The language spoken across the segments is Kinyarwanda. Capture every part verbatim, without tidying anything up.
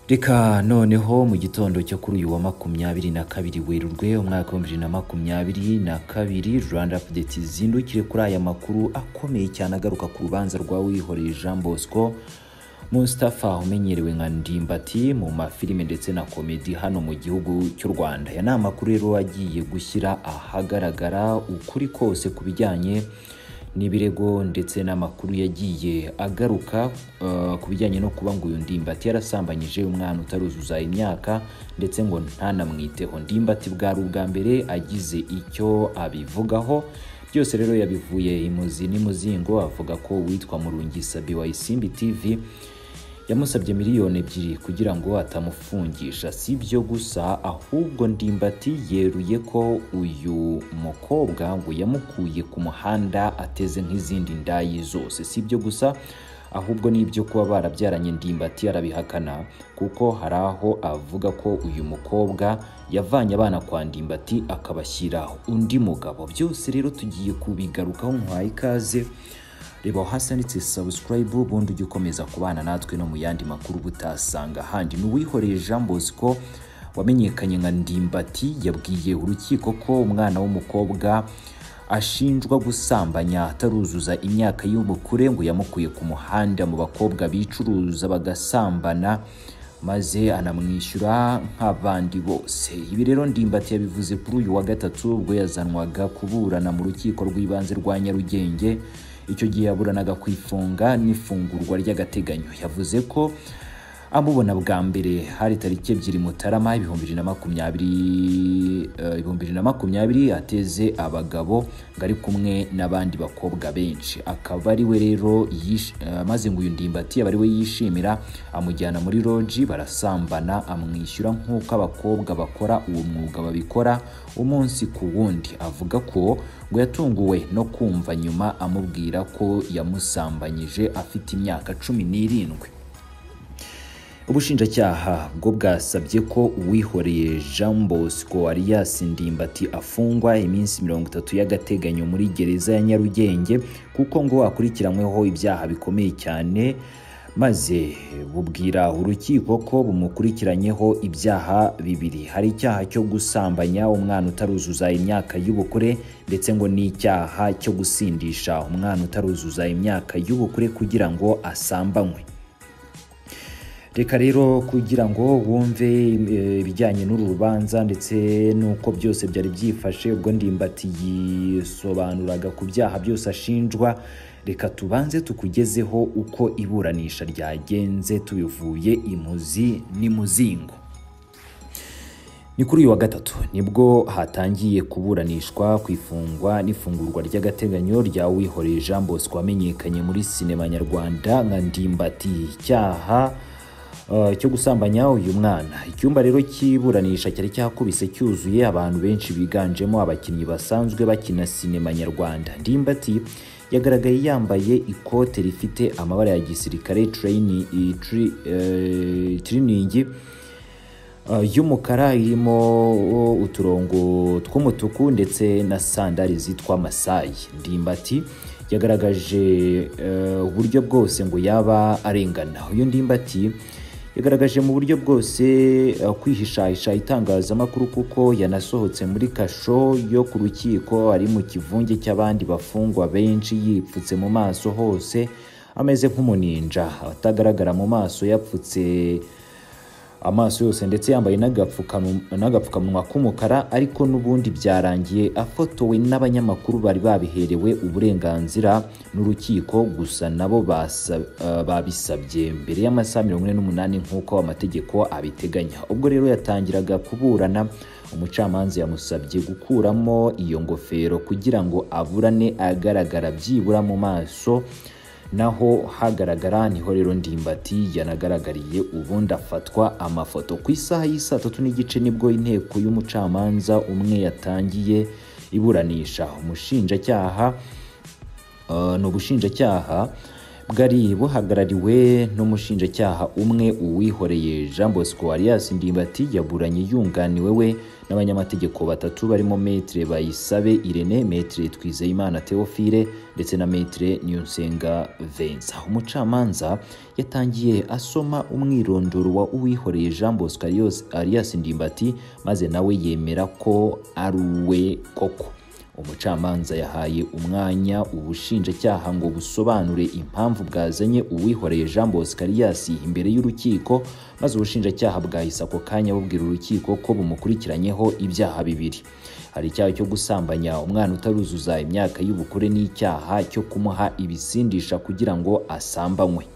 Reka noneho mu gitondo cyo kuri uyu wa makumyabiri na kabiri Werurwe umwaka wa bibiri na makumyabiri na kabiri Rwanda update zindukire kuri aya makuru akomeye cyane agaruka ku rubanza rwa Wihoreye Jean Bosco Mustafa umenyerewe nka Ndimbati mu mafilime ndetse na komedi hano mu gihugu cy'u Rwanda. Ya nama makuru rero agiye gushyira ahagaragara ukuri kose kubijyanye n'ibirego ndetse n'amakuru yagiye agaruka uh, kubijyanye no kuba ngo uyu Ndimbati yarasambanyije umwana utaruzuza imyaka ndetse ngo ntanamwiteho. Ndimbati bwari ubwa mbere agize icyo abivugaho, byose rero yabivuye imuzi n'imuzingo. Avuga ko witwa Murungi Saba wa Isimbi T V yamusabye miliyoni ebyiri kugira ngo atamufungisha. Si byo gusa, ahubwo Ndimbati yeruye ko uyu mukobwa ngo yamukuye ku muhanda ateze nk'izindi ndayi zose. Si byo gusa, ahubwo n'ibyo kuba barabyaranye Ndimbati arabihakana, kuko hari aho avuga ko uyu mukobwa yavanye abana kwa Ndimbati akabashyira undi mugabo. Byose rero tugiye kubigarukaho. Nkwaye ikaze, reba hasi nditse subscribe ubundi ujye ukomeza kubana natwe no mu yandi makuru butasanga handi. Ni Wihoreye Jean Bosco wamenyekanye nka Ndimbati yabwiye urukiko ko umwana w'umukobwa ashinjwa gusambanya ataruzuza imyaka y'ubukure ngo yamukuye ku muhanda mu bakobwa bicuruza bagasambana maze anamwishyura nk'abandi bose. Ibi rero Ndimbati yabivuze kuri uyu wa gatatu ubwo yazanwaga kuburana mu rukiko rw'ibanze rwa Nyarugenge. Icyo gihe yaburanaga kwifunga n'ifungurwa ry'agateganyo. Yavuze ko amubona bwa mbere hari tariki ebyiri Mutarama ibihumbi bibiri na makumyabiri ibihumbi bibiri na makumyabiri ateze abagabo ngari kumwe n'abandi bakobwa benshi. Akaba ari we rero maze ngo uyu Ndimbati aba ari we yishimira, amujyana muri loji barasambana amwishyura nk'uko abakobwa bakora uwo mwuga babikora umunsi ku wundi. Avuga ko ngo yatunguwe no kumva nyuma amubwira ko yamusambanyije afite imyaka cumi n'irindwi. Ubushinjacyaha bwo bwasabye ko Uwihoreye Jean Bosco alias Ndimbati afungwa iminsi mirongo itatu y'agateganyo muri gereza ya Nyarugenge kuko ngo akurikiranyweho ibyaha bikomeye cyane, maze bubwira urukiko ko bumukurikiranyeho ibyaha bibiri. Hari icyaha cyo gusambanya umwana utaruzuza imyaka y'ubukure ndetse ngo n'icyaha cyo gusindisha umwana utaruzuza imyaka y'ubukure kugira ngo asambanywe. Reka rero kugira ngo wumve ibijyanye n'uru rubanza ndetse nuko byose byari byifashe ubwo Ndimbati yisobanuraga ku byaha byose ashinjwa, reka tubanze tukugezeho uko iburanisha ryagenze tubivuye imuzi n'imuzingo. Ni kuri uyu wa gatatu nibwo hatangiye kuburanishwa kwifungwa n'ifungurwa ry'agateganyo rya Wihoreye Jean Bosco wamenyekanye muri sinema nyarwanda nka Ndimbati. Icyaha Uh, cyo gusambanya uyu mwana. Icyumba rero cyiburanisha cyari cyakubise cyuzuye abantu benshi biganjemo abakinnyi basanzwe bakina sinema nyarwanda. Ndimbati yagaragaye yambaye ikote rifite amabara ya gisirikare training tri, uh, training uh, y'umukara irimo uturongo tw'umutuku ndetse na sandali zitwa Masai. Ndimbati yagaragaje uburyo uh, bwose ngo yaba arengana. Uyu Ndimbati yagaragaje mu buryo bwose uh, kwihishahisha itangazamakuru kuko yanasohotse muri kasho yo ku rukiko ari mu kivunge cy'abandi bafungwa benshi yipfutse mu maso hose ameze nk'umuninja, atagaragara mu maso yapfutse amaso yose ndetse yambaye n'agapfukamunwa k'umukara. Ariko n'ubundi byarangiye afotowe n'abanyamakuru bari babiherewe uburenganzira n'urukiko, gusa nabo babisabye mbere y'amasaha mirongo ine n'umunani nk'uko amategeko abiteganya. Ubwo rero yatangiraga kuburana, umucamanza yamusabye gukuramo iyo ngofero kugira ngo aburane agaragara byibura mu maso, naho hagaragara niho rero Ndimbati yanagaragariye. Ubundi afatwa amafoto. Ku isaha y'isa tatu n'igice nibwo inteko y'umucamanza umwe yatangiye iburanisha. Umushinjacyaha uh, no bushinjacyaha bwari buhagarariwe n'umushinjacyaha umwe uwihoreye Jean Bosco alias Ndimbati yaburanye yunganiwe we n'abanyamategeko batatu barimo Maître Bayisabe Irene, Maître Twizeyimana Theophile ndetse na Maître Niyonsenga Vincent. Umucamanza yatangiye asoma umwirondoro wa uwihoreye Jean Bosco alias Ndimbati maze nawe yemera ko ari uwe koko. Umucamanza yahaye umwanya ubushinjacyaha ngo busobanure impamvu bwazanye uwihoreye Jean Bosco alias imbere y'urukiko, maze ubushinjacyaha bwahise ako kanya bubwira urukiko ko bumukurikiranyeho ibyaha bibiri. Hari icyaha cyo gusambanya umwana utaruzuza imyaka y'ubukure n'icyaha cyo kumuha ibisindisha kugira ngo asambanywe.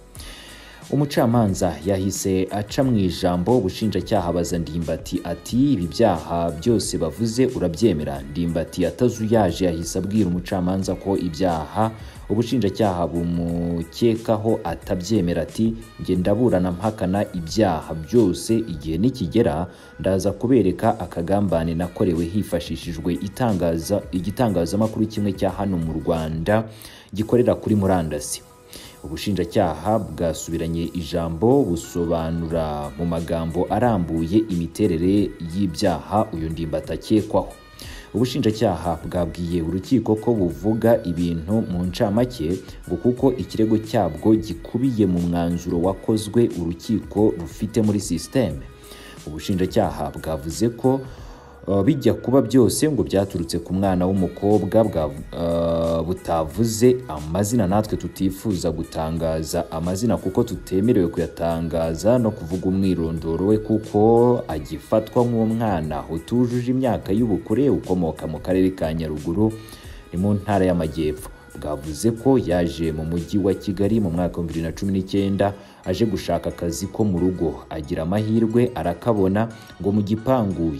Umucamanza yahise aca mu ijambo ubushinjacyaha baza Ndimbati ati ibi byaha byose bavuze urabyemera? Ndimbati atazuyaje yahise abwira umucamanza ko ibyaha ubushinjacyaha bumukekaho atabyemera ati nge ndaburana mpakana ibyaha byose, igihe nikigera ndaza kubereka akagambane nakorewe hifashishijwe itangaza igitangazamakuru kimwe cya hano mu Rwanda gikorera kuri murandasi. Ubushinjacyaha bwasubiranye ijambo busobanura mu magambo arambuye imiterere y'ibyaha uyu Ndimbati akekwaho. Ubushinjacyaha bwabwiye urukiko ko buvuga ibintu mu ncamake ngo kuko ikirego cyabwo gikubiye mu mwanzuro wakozwe urukiko rufite muri systeme. Ubushinjacyaha bwavuze ko Uh, bijya kuba byose ngo byaturutse ku mwana w'umukobwa bwa uh, butavuze amazina, natwe tutifuza gutangaza amazina kuko tutemerewe kuyatangaza no kuvuga umwirondoro we kuko agifatwa nk'umwana utujuje imyaka y'ubukure ukomoka mu karere ka Nyaruguru ni mu ntara y'Amajyepfo. Bwavuze ko yaje mu mujyi wa Kigali mu mwaka wa bibiri na cumi n'icyenda aje gushaka akazi ko mu rugo, agira amahirwe arakabona ngo mu gipangu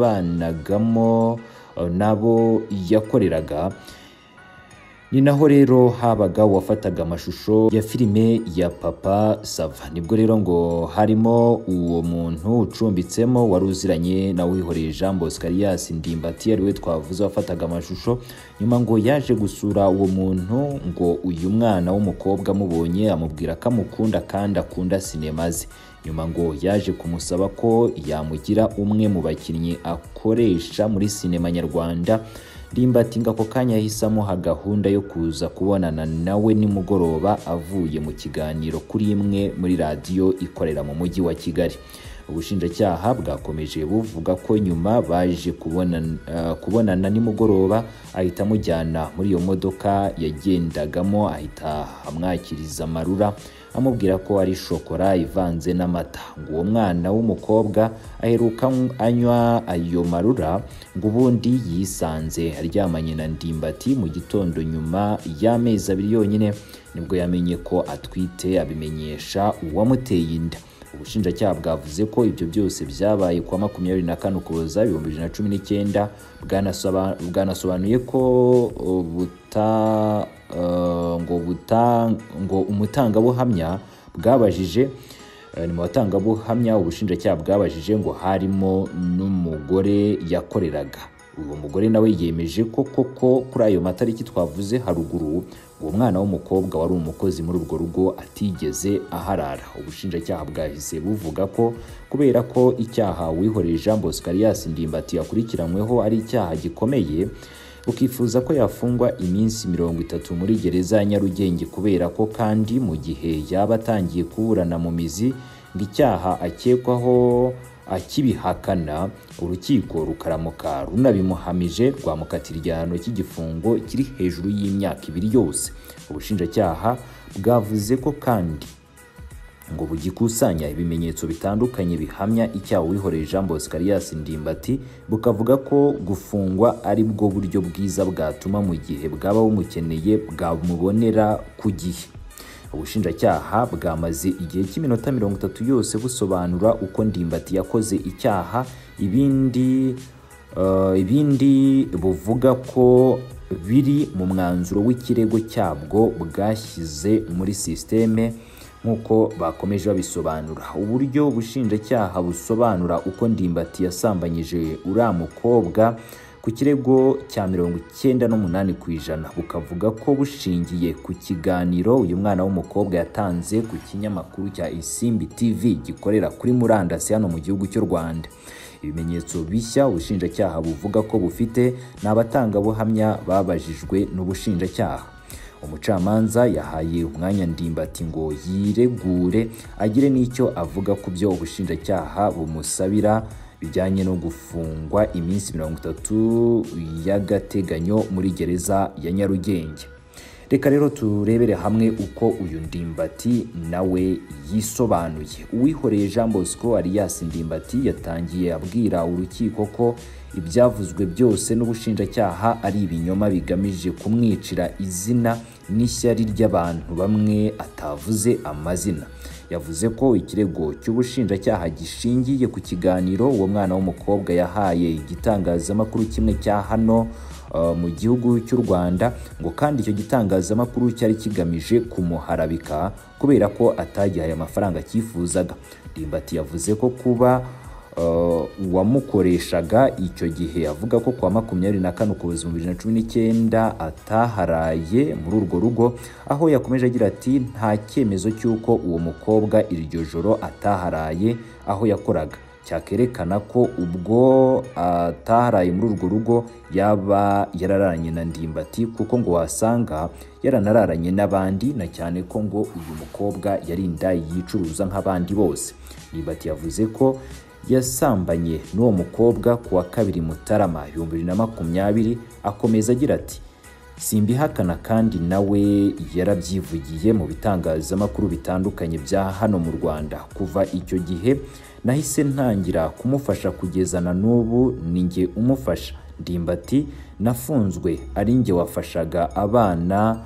yabanagamo nabo yakoreraga ni naho rero habaga wafataga amashusho ya filime ya Papa Sava. Nibwo rero ngo harimo uwo muntu ucumbitsemo wari uziranye na wihoreye Jean Bosco alias Ndimbati ariwe twavuze wafataga amashusho. Nyuma ngo yaje gusura uwo muntu ngo uyu mwana w'umukobwa mubonye amubwira ko amukunda kandi akunda sinema ze. Nyuma ngo yaje kumusaba ko yamugira umwe mu bakinnyi akoresha muri sinema nyarwanda. Ndimbati ngako kanya yahisamo ha gahunda yo kuza kubonana nawe nimugoroba avuye mu kiganiro kuri imwe muri radio ikorera mu mujyi wa Kigali. Ubushinjacyaha bwakomeje buvuga ko nyuma baje kubonana uh, kubonana nimugoroba ahita amujyana muri iyo modoka yagendagamo, ahita amwakiriza amarura amubwira ko ari shokora ivanze n'amata. Ngo uwo mwana w'umukobwa aheruka anywa ayo marura ngo ubundi yisanze aryamanye na Ndimbati mu gitondo nyuma y'amezi abiri yonyine nibwo yamenye ko atwite abimenyesha uwamuteye inda. Ubushinjacyaha bwavuze ko ibyo byose byabaye kwa makumyabiri na kane Ukuboza ibihumbi bibiri na cumi n'icyenda. Bwanasobanuye ko buta uh, ngo buta ngo umutangabuhamya bwabajije ni mu batangabuhamya ubushinjacyaha bwabajije ngo harimo n'umugore yakoreraga. Uwo mugore nawe yemeje ko koko kuri ayo matariki twavuze haruguru uwo mwana w'umukobwa wari umukozi muri urwo rugo atigeze aharara. Ubushinjacyaha bwahise buvuga ko kubera ko icyaha wihoreye Jean Bosco alias Ndimbati yakurikiranyweho ari icyaha gikomeye, ukifuza ko yafungwa iminsi mirongo itatu muri gereza ya Nyarugenge kubera ko kandi mu gihe yaba atangiye kuburana mu mizi ngo icyaha akekwaho akibihakana, urukiko rukaramuka runabimuhamije rwamukatira igihano cy'igifungo kiri hejuru y'imyaka ibiri yose. Ubushinjacyaha bwavuze ko kandi ngo bugikusanya ibimenyetso bitandukanye bihamya icyaha wihoreye Jean Bosco alias Ndimbati, bukavuga ko gufungwa ari bwo buryo bwiza bwatuma mu gihe bwaba bumukeneye bwamubonera ku gihe. Ubushinjacyaha bwamaze igihe cy'iminota mirongo itatu yose busobanura uko Ndimbati yakoze icyaha, ibindi uh, ibindi buvuga ko biri mu mwanzuro w'ikirego cyabwo bwashyize muri systeme nkuko bakomeje babisobanura. Uburyo ubushinjacyaha busobanura uko Ndimbati yasambanyije uriya mukobwa ku kirego cya mirongo icyenda n'umunani ku ijana bukavuga ko bushingiye ku kiganiro uyu mwana w'umukobwa yatanze ku kinyamakuru cya Isimbi T V gikorera kuri murandasi hano mu gihugu cy'u Rwanda. Ibimenyetso bishya ubushinjacyaha buvuga ko bufite n'abatangabuhamya babajijwe n'ubushinjacyaha. Umucamanza yahaye umwanya Ndimbati ngo yiregure agire n'icyo avuga ku byo ubushinjacyaha bumusabira bijyanye no gufungwa iminsi mirongo itatu y'agateganyo muri gereza ya Nyarugenge. Reka rero turebere hamwe uko uyu Ndimbati nawe yisobanuye. Uwihoreye Jean Bosco alias Ndimbati yatangiye abwira urukiko ko ibyavuzwe byose n'ubushinjacyaha ari ibinyoma bigamije kumwicira izina n'ishyari ry'abantu bamwe atavuze amazina. Yavuze ko ikirego cy'ubushinjacyaha gishingiye ku kiganiro uwo mwana w'umukobwa yahaye igitangazamakuru kimwe cya hano uh, mu gihugu cy'u Rwanda, ngo kandi icyo gitangazamakuru cyari kigamije kumuharabika kubera ko atagihaye amafaranga cyifuzaga. Ndimbati yavuze ko kuba Uh, wamukoreshaga icyo gihe avuga ko kwa makumyabiri na kane ukuboza mu bibiri na cumi n'icyenda ataharaye muri urwo rugo, aho yakomeje agira ati nta cyemezo cy'uko uwo mukobwa iryo joro ataharaye aho yakoraga cyakerekana ko ubwo ataharaye muri urwo rugo yaba yararanye na Ndimbati, kuko ngo wasanga yaranararanye n'abandi, na cyane ko ngo uyu mukobwa yari indayi yicuruza nk'abandi bose. Ndimbati yavuze ko yasambanye n'uwo mukobwa kuwa kabiri Mutarama ibihumbi bibiri na makumyabiri, akomeza agira ati simbihakana kandi nawe yarabyivugiye mu bitangazamakuru bitandukanye bya hano mu Rwanda. Kuva icyo gihe nahise ntangira kumufasha kugeza na n'ubu ninjye umufasha. Ndimbati nafunzwe ari njye wafashaga abana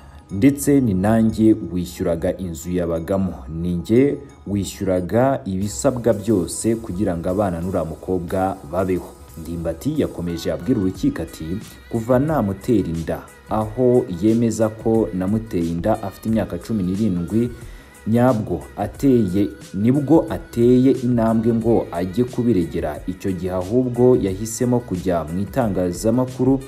ndetse ni nanjye wishyuraga inzu yabagamo, ninjye wishyuraga ibisabwa byose kugira ngo abana n'uriya mukobwa babeho. Ndimbati yakomeje abwira urukiko ati kuva namutera inda, aho yemeza ko namuteye inda afite imyaka cumi n'irindwi, nyabwo ateye nibwo ateye intambwe ngo ajye kubiregera. Icyo gihe ahubwo yahisemo kujya mu itangazamakuru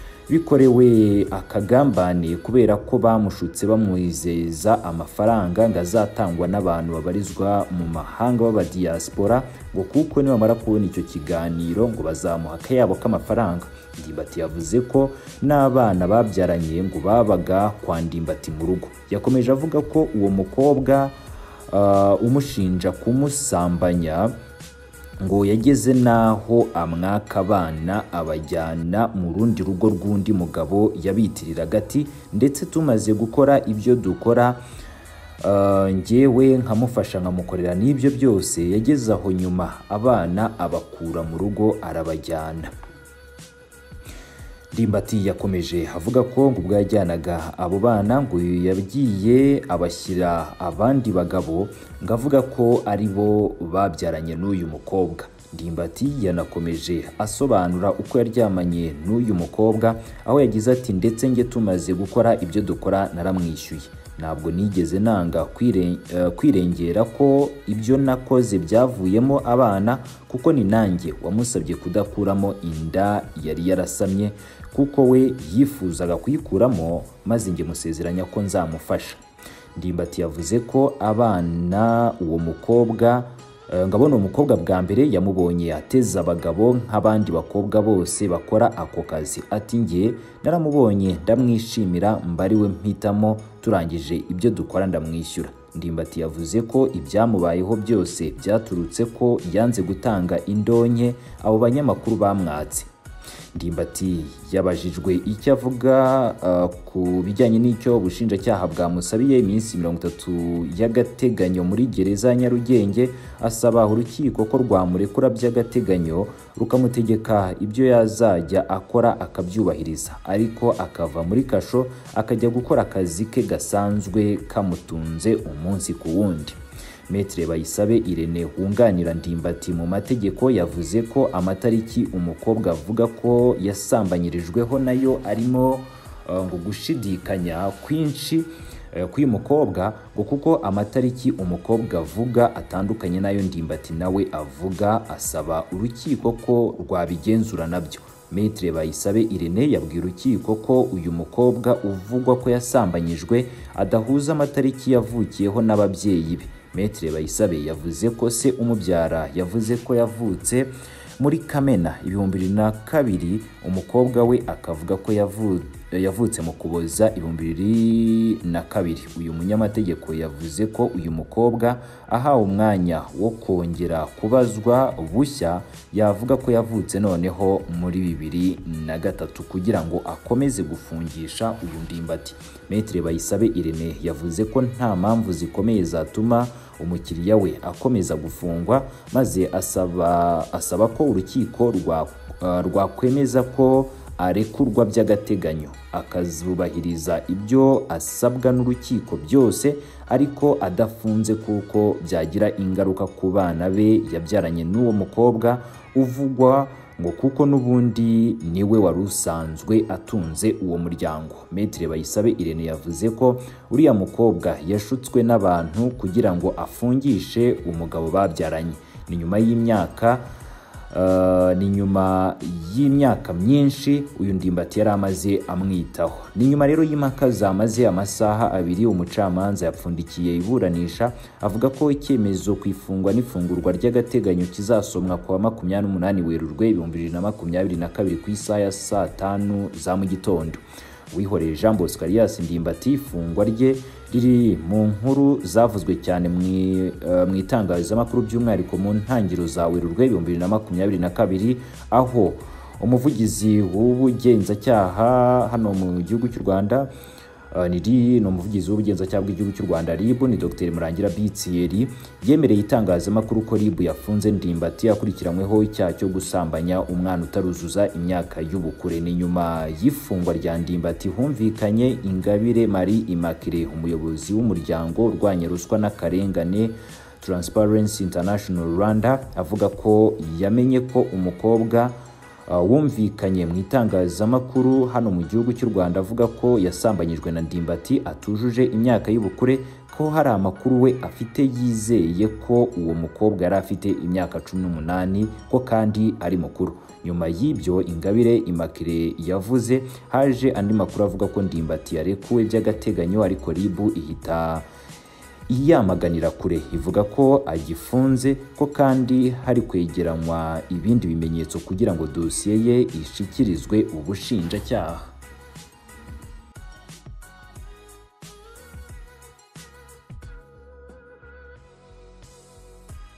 bikorewe akagambane kubera ko bamushutse bamwizeza amafaranga ngo azatangwa n'abantu babarizwa mu mahanga b'abadiaspora, ngo kuko nibamara kubona icyo kiganiro ngo bazamuha akayabo k'amafaranga. Ndimbati yavuze ko n'abana babyaranye ngo babaga kwa Ndimbati mu rugo. Yakomeje avuga ko uwo mukobwa uh, umushinja kumusambanya ngo yageze naho amwaka abana abajyana mu rundi rugo rw'undi mugabo yabitiriraga ati ndetse tumaze gukora ibyo dukora uh, njyewe nkamufasha nkamukorera n'ibyo byose, yageze aho nyuma abana abakura mu rugo arabajyana. Ndimbati yakomeje avuga ko ngo ubwo yajyanaga abo bana ngo yagiye abashyira abandi bagabo, ngo avuga ko ari bo babyaranye n'uyu mukobwa. Ndimbati yanakomeje asobanura uko yaryamanye n'uyu mukobwa, aho yagize ati ndetse nge tumaze gukora ibyo dukora naramwishyuye, ntabwo nigeze nanga kwire, uh, kwirengera ko ibyo nakoze byavuyemo abana, kuko ni nanjye wamusabye kudakuramo inda yari yarasamye, kuko we yifuzaga kuyikuramo maze nge musezeranya ko nzamufasha. Ndimbati yavuze ko abana uwo mukobwa ngabona umukobwa bwa mbere yamubonye ateza abagabo nk'abandi bakobwa bose bakora ako kazi, ati nge naramubonye ndamwishimira mbariwe mpitamo, turangije ibyo dukora ndamwishyura. Ndimbati yavuze ko ibyamubayeho byose byaturutse ko yanze gutanga indonke abo banyamakuru bamwatse. Ndimbati yabajijwe icyo avuga uh, ku bijyanye n'icyo ubushinjacyaha bwamusabiye iminsi mirongo itatu y'agateganyo muri gereza ya Nyarugenge, asaba urukiko ko rwamurekura by'agateganyo rukamutegeka ibyo yazajya akora akabyubahiriza, ariko akava muri kasho akajya gukora akazi ke gasanzwe kamutunze umunsi ku wundi. Maître Bayisabe Irene wunganira Ndimbati mu mategeko yavuze ko amatariki umukobwa avuga ko yasambanyirijweho nayo arimo uh, ngo gushidikanya kwinshi, k'uyu mukobwa ngo kuko amatariki umukobwa avuga atandukanye nayo Ndimbati nawe avuga, asaba urukiko ko rwabigenzura nabyo. Maître Bayisabe Irene yabwiye urukiko ko uyu mukobwa uvugwa ko yasambanyijwe adahuza amatariki yavukiyeho n'ababyeyi be. Maître Bayisabe yavuze ko se umubyara yavuze ko yavutse muri Kamena ibihumbi bibiri na kabiri, umukobwa we akavuga ko yavutse mu Kuboza ibihumbi bibiri na kabiri. Uyu munyamategeko yavuze ko uyu mukobwa ahawe umwanya wo kongera kubazwa bushya yavuga ko yavutse noneho muri bibiri na gatatu kugira ngo akomeze gufungisha uyu Ndimbati. Maître Bayisabe Irene yavuze ko nta mpamvu zikomeye zatuma umukiriya we akomeza gufungwa, maze asaba asaba ko urukiko rwa rwakwemeza ko arekurwa by'agateganyo akazubahiriza ibyo asabwa n'urukiko byose, ariko adafunze kuko byagira ingaruka ku bana be yabyaranye n'uwo mukobwa uvugwa ngo kuko n'ubundi niwe wari usanzwe atunze uwo muryango. Maître Bayisabe Irene yavuze ko uriya mukobwa yashutswe n'abantu kugira ngo afungishe umugabo babyaranye. Ni nyuma y'imyaka Uh, ni nyuma y'imyaka myinshi uyu Ndimbati yari amaze amwitaho. Ni nyuma rero y'impaka zamaze amasaha abiri, umucamanza yapfundikiye iburanisha avuga ko icyemezo ku ifungwa n'ifungurwa ry'agateganyo kizasomwa kwa makumyabiri n'umunani Werurwe ibihumbi bibiri na makumyabiri na kabiri ku isaha ya saa tanu za mu gitondo. Wihoreye Jean Bosco Alias Ndimbati ifungwa rye riri mu nkuru zavuzwe cyane mu itangazamakuru by'umwihariko mu ntangiriro za Werurwe ibihumbi bibiri na makumyabiri na kabiri, aho umuvugizi w'ubugenzacyaha hano mu gihugu cy'u Rwanda niri no umuvugizi w'ubugenzacyaha bw'igihugu cy'u Rwanda R I B ni Dr Murangira Bitsiyeri yemereye itangazamakuru ko R I B yafunze Ndimbati akurikiranyweho icyaha cyo gusambanya umwana utaruzuza imyaka y'ubukure. Ni nyuma y'ifungwa rya Ndimbati humvikanye Ingabire Marie Immaculée, umuyobozi w'umuryango urwanya ruswa n'akarengane Transparency International Rwanda, avuga ko yamenye ko umukobwa Uh, wumvikanye mu itangazamakuru hano mu gihugu cy'u Rwanda avuga ko yasambanyijwe na Ndimbati atujuje imyaka y'ubukure, ko hari amakuru we afite yizeye ko uwo mukobwa yari afite imyaka cumi n'umunani, ko kandi ari mukuru. Nyuma y'ibyo Ingabire Immaculée yavuze haje andi makuru avuga ko Ndimbati yarekuwe by'agateganyo, ariko R I B ihita iyamaganira kure ivuga ko agifunze, ko kandi hari kwegeranywa ibindi bimenyetso kugira ngo dosiye ye ishikirizwe ubushinjacyaha.